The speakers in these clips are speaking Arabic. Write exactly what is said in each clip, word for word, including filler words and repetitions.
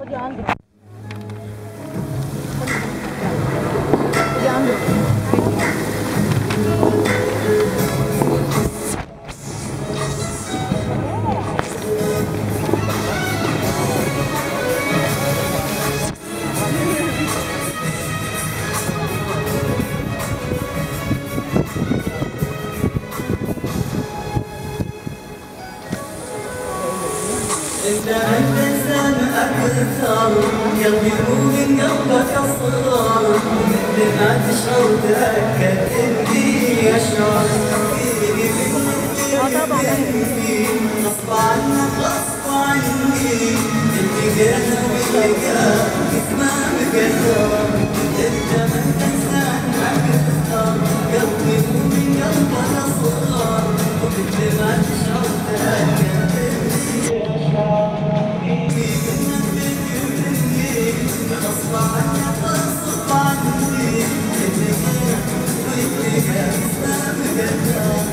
خدي عندك خدي عندك انت انت انسان اكثر قلبي مو من قلبك اصغر مثل ما تشعر تاكد اني اشعر فيني مني غصب عنك غصب عني التقينا ولقاك ما مقدر انت ما انت انسان اكثر قلبي مو من قلبك اصغر مثل ما تشعر تاكد غصب عنك غصب عني الدنيا والدنيا ما مقدر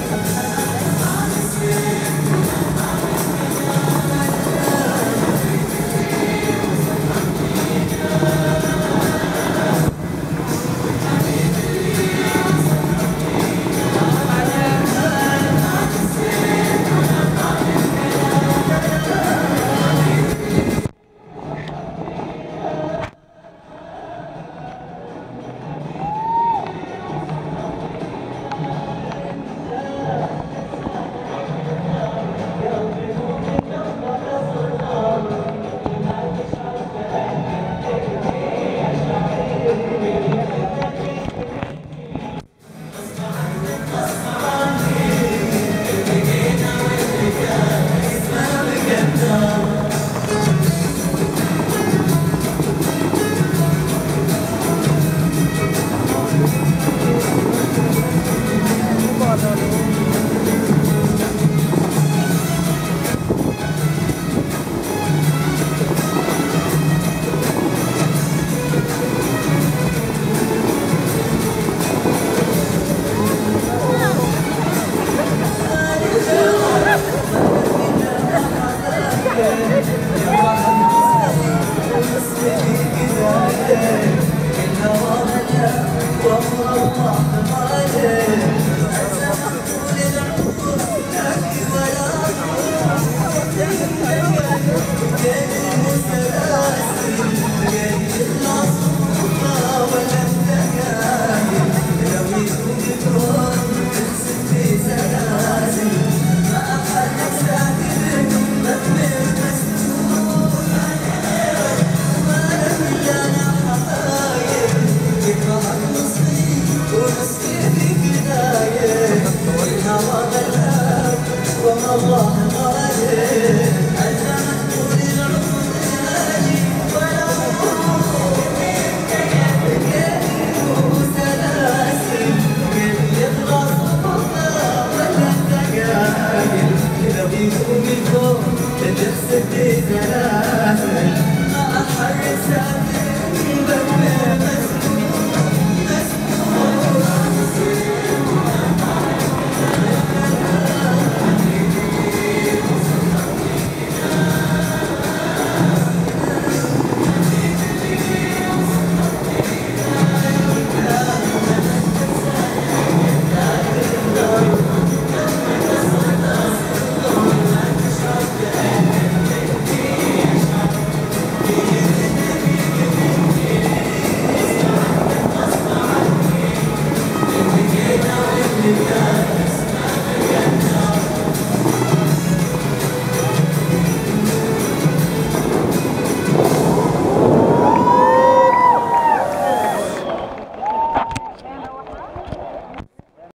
تدخل